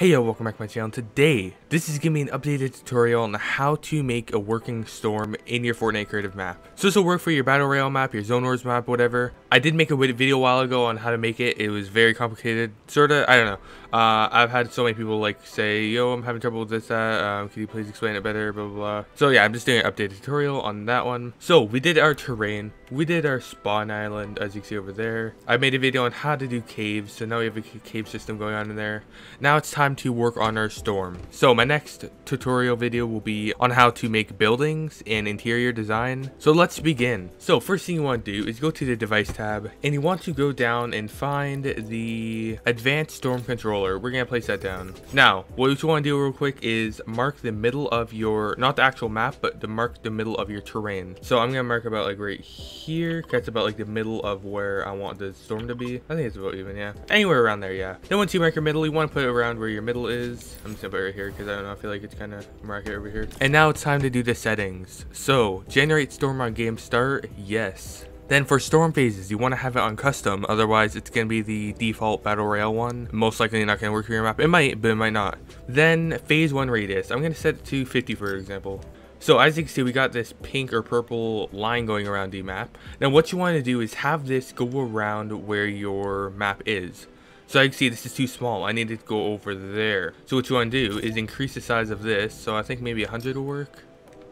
Hey yo, welcome back to my channel. Today, this is giving me an updated tutorial on how to make a working storm in your Fortnite creative map. So this will work for your Battle Royale map, your Zone Wars map, whatever. I did make a video a while ago on how to make it. It was very complicated, sorta, I don't know. I've had so many people like say, yo, I'm having trouble with this, can you please explain it better, blah, blah, blah. So yeah, I'm just doing an updated tutorial on that one. So we did our terrain, we did our spawn island, as you can see over there. I made a video on how to do caves, so now we have a cave system going on in there. Now it's time to work on our storm. So my next tutorial video will be on how to make buildings and interior design. So let's begin. So first thing you want to do is go to the device tab and you want to go down and find the advanced storm controller. We're gonna place that down. Now what you want to do real quick is mark the middle of your, not the actual map, but to mark the middle of your terrain. So I'm gonna mark about like right here. That's about like the middle of where I want the storm to be. I think it's about even, yeah, anywhere around there, yeah. Then once you mark your middle, you want to put it around where your middle is. I'm just gonna put it right here because I don't know, I feel like it's kind of market over here. And now it's time to do the settings. So generate storm on game start, yes. Then for storm phases, you want to have it on custom, otherwise it's going to be the default battle royale one. Most likely not going to work for your map. It might, but it might not. Then phase 1 radius, I'm going to set it to 50 for example. So as you can see, we got this pink or purple line going around the map. Now what you want to do is have this go around where your map is. So I can see this is too small. I need it to go over there. So what you want to do is increase the size of this. So I think maybe 100 will work.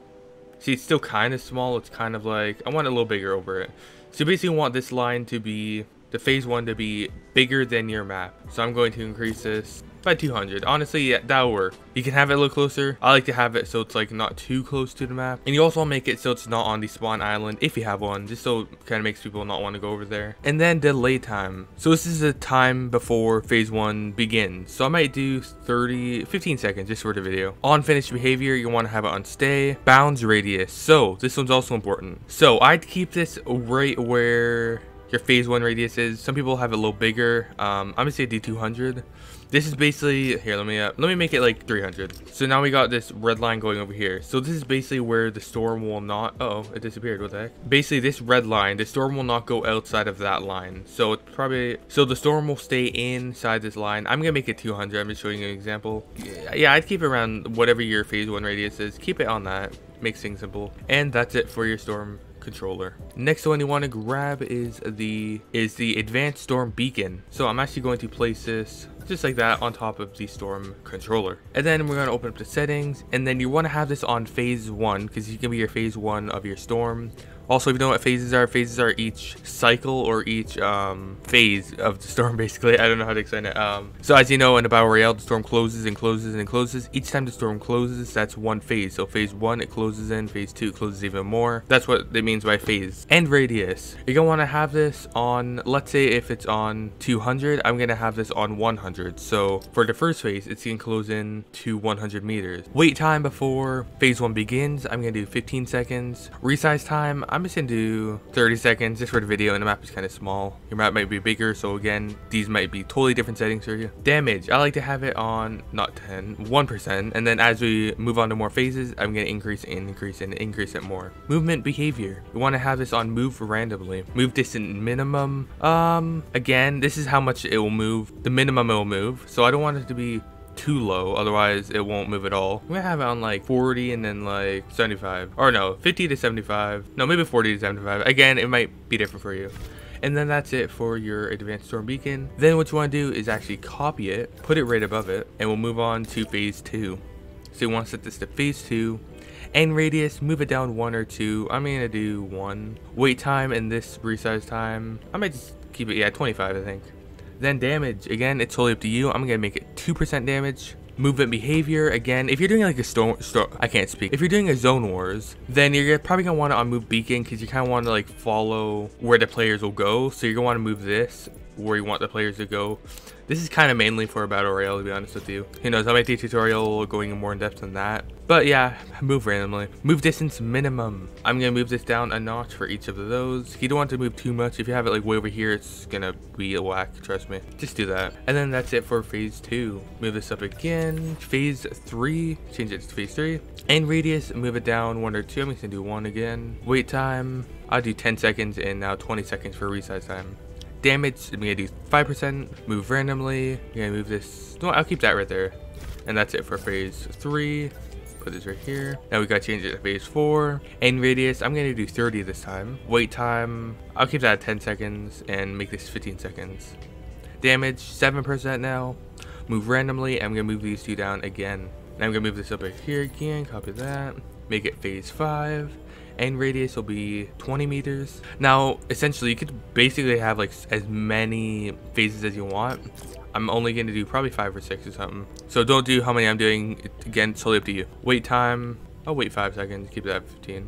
See, it's still kind of small. It's kind of like, I want it a little bigger over it. So basically you want this line to be, the phase 1 to be bigger than your map. So I'm going to increase this by 200. Honestly, yeah, that'll work. You can have it a little closer. I like to have it so it's like not too close to the map. And you also want to make it so it's not on the spawn island if you have one, just so it kind of makes people not want to go over there. And then delay time. So this is the time before phase 1 begins. So I might do 15 seconds just for the video. On finished behavior, you want to have it on stay. Bounds radius. So this one's also important. So I'd keep this right where your phase 1 radius is. Some people have it a little bigger. I'm gonna say do 200. This is basically, here, let me make it like 300. So now we got this red line going over here. So this is basically where the storm will not, it disappeared, what the heck? Basically this red line, the storm will not go outside of that line. So it's probably, so the storm will stay inside this line. I'm gonna make it 200, I'm just showing you an example. Yeah, I'd keep it around whatever your phase 1 radius is. Keep it on that, makes things simple. And that's it for your storm controller. Next one you want to grab is the advanced storm beacon. So I'm actually going to place this just like that on top of the storm controller, and then we're going to open up the settings, and then you want to have this on phase 1 because you can be your phase 1 of your storm. Also, if you know what phases are each cycle or each phase of the storm, basically. I don't know how to explain it. So as you know, in the Battle Royale, the storm closes and closes and closes. Each time the storm closes, that's one phase. So phase 1, it closes in. Phase 2, it closes even more. That's what it means by phase. And radius. You're going to want to have this on, let's say if it's on 200, I'm going to have this on 100. So for the first phase, it's going to close in to 100 meters. Wait time before phase 1 begins, I'm going to do 15 seconds. Resize time, I'm just gonna do 30 seconds just for the video, and the map is kind of small. Your map might be bigger, so again, these might be totally different settings for you. Damage, I like to have it on not 10, 1%, and then as we move on to more phases, I'm gonna increase it more. Movement behavior, you want to have this on move randomly. Move distance minimum. Again, this is how much it will move. The minimum it will move, so I don't want it to be too low, otherwise it won't move at all. I'm gonna have it on like 40 and then like 75, or no, 50 to 75, no, maybe 40 to 75. Again, it might be different for you. And then that's it for your advanced storm beacon. Then what you want to do is actually copy it, put it right above it, and we'll move on to phase 2. So you want to set this to phase 2. And radius, move it down 1 or 2. I'm gonna do 1. Wait time and this resize time, I might just keep it, yeah, 25 I think. Then damage, again, it's totally up to you. I'm gonna make it 2% damage. Movement behavior, again, if you're doing like a I can't speak. If you're doing a Zone Wars, then you're probably gonna want to unmove beacon because you kind of want to like follow where the players will go. So you're gonna want to move this where you want the players to go. This is kind of mainly for a battle royale, to be honest with you. Who knows, I might do a tutorial going more in depth than that. But yeah, move randomly. Move distance minimum. I'm gonna move this down a notch for each of those. You don't want to move too much. If you have it like way over here, it's gonna be a whack, trust me. Just do that. And then that's it for phase 2. Move this up again. Phase 3, change it to phase 3. And radius, move it down 1 or 2. I'm just gonna do 1 again. Wait time, I'll do 10 seconds and now 20 seconds for resize time. Damage, I'm gonna do 5%. Move randomly. I'm gonna move this. No, I'll keep that right there. And that's it for phase 3. Put this right here. Now we gotta change it to phase 4. And radius, I'm gonna do 30 this time. Wait time, I'll keep that at 10 seconds and make this 15 seconds. Damage, 7% now. Move randomly. I'm gonna move these two down again. Now I'm gonna move this up right here again. Copy that. Make it phase 5. And radius will be 20 meters. Now, essentially, you could basically have like as many phases as you want. I'm only going to do probably 5 or 6 or something. So don't do how many I'm doing. Again, it's totally up to you. Wait time. I'll wait 5 seconds. Keep that at 15.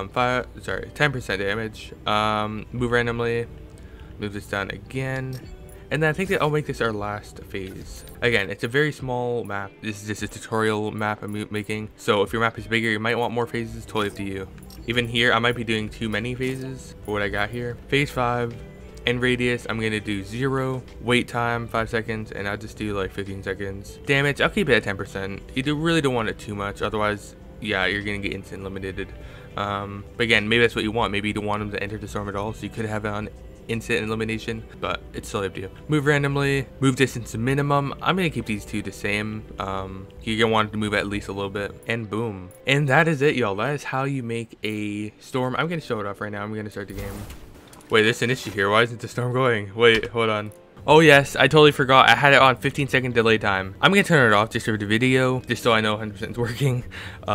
10% damage. Move randomly. Move this down again. And then I think that I'll make this our last phase. Again, it's a very small map. This is just a tutorial map I'm making. So if your map is bigger, you might want more phases. Totally up to you. Even here, I might be doing too many phases for what I got here. Phase 5. And radius, I'm gonna do 0. Wait time, 5 seconds, and I'll just do like 15 seconds. Damage, I'll keep it at 10%. You really don't want it too much, otherwise, yeah, you're gonna get instant eliminated. But again, maybe that's what you want. Maybe you don't want them to enter the storm at all, so you could have it on instant elimination, but it's still up to you. Move randomly, move distance to minimum. I'm gonna keep these two the same. You're gonna want to move at least a little bit, and boom. And that is it, y'all. That is how you make a storm. I'm gonna show it off right now. I'm gonna start the game. Wait, there's an issue here. Why isn't the storm going? Wait, hold on. Oh yes, I totally forgot. I had it on 15-second delay time. I'm gonna turn it off just for the video, just so I know 100% it's working.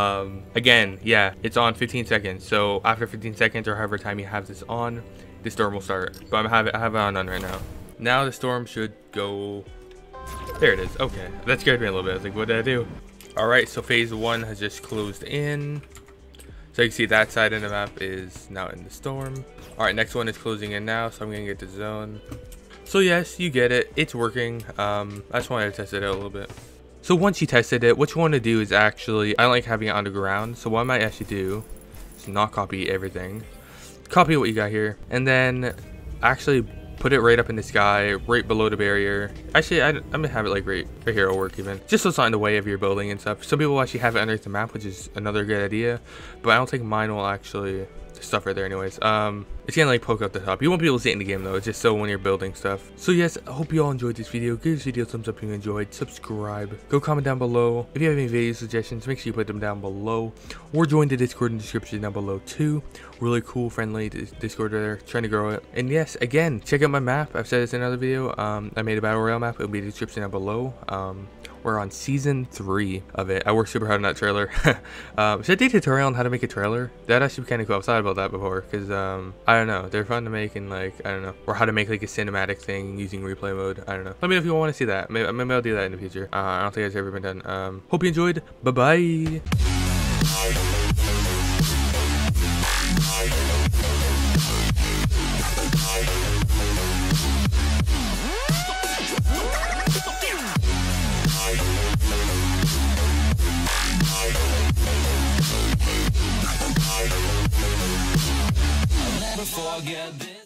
Again, yeah, it's on 15 seconds. So after 15 seconds or however time you have this on, the storm will start. But I have it on right now. Now the storm should go. There it is. Okay, that scared me a little bit. I was like, what did I do? All right, so phase 1 has just closed in. So you can see that side of the map is now in the storm. All right, next one is closing in now, so I'm gonna get the zone. So yes, you get it. It's working. I just wanted to test it out a little bit. So once you tested it, what you want to do is actually, I don't like having it on the ground. So what I might actually do is not copy everything. Copy what you got here, and then actually put it right up in the sky, right below the barrier. Actually, I'm gonna have it like right here will work even. Just so it's not in the way of your building and stuff. Some people actually have it underneath the map, which is another good idea. But I don't think mine will actually stuff right there anyways. It's gonna like poke out the top. You won't be able to see it in the game though. It's just so when you're building stuff. So yes, I hope you all enjoyed this video. Give this video a thumbs up if you enjoyed. Subscribe. Go comment down below. If you have any video suggestions, make sure you put them down below. Or join the Discord in the description down below too. Really cool, friendly Discord there. Trying to grow it. And yes, again, check out my map. I've said this in another video. I made a battle royale map. It'll be in the description down below. We're on season 3 of it. I worked super hard on that trailer. Should I do a tutorial on how to make a trailer? That'd actually be kind of cool. I've thought about that before because I don't know, they're fun to make, and like I don't know, or how to make like a cinematic thing using replay mode. I don't know. Let me know if you want to see that. Maybe I'll do that in the future. I don't think it's ever been done. Hope you enjoyed. Bye bye. Forget this.